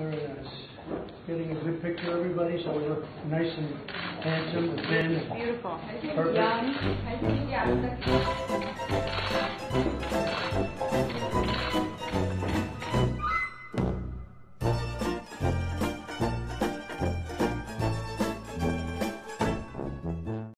Very nice. Getting a good picture of everybody, so we look nice and handsome and thin. Beautiful. Perfect. Young.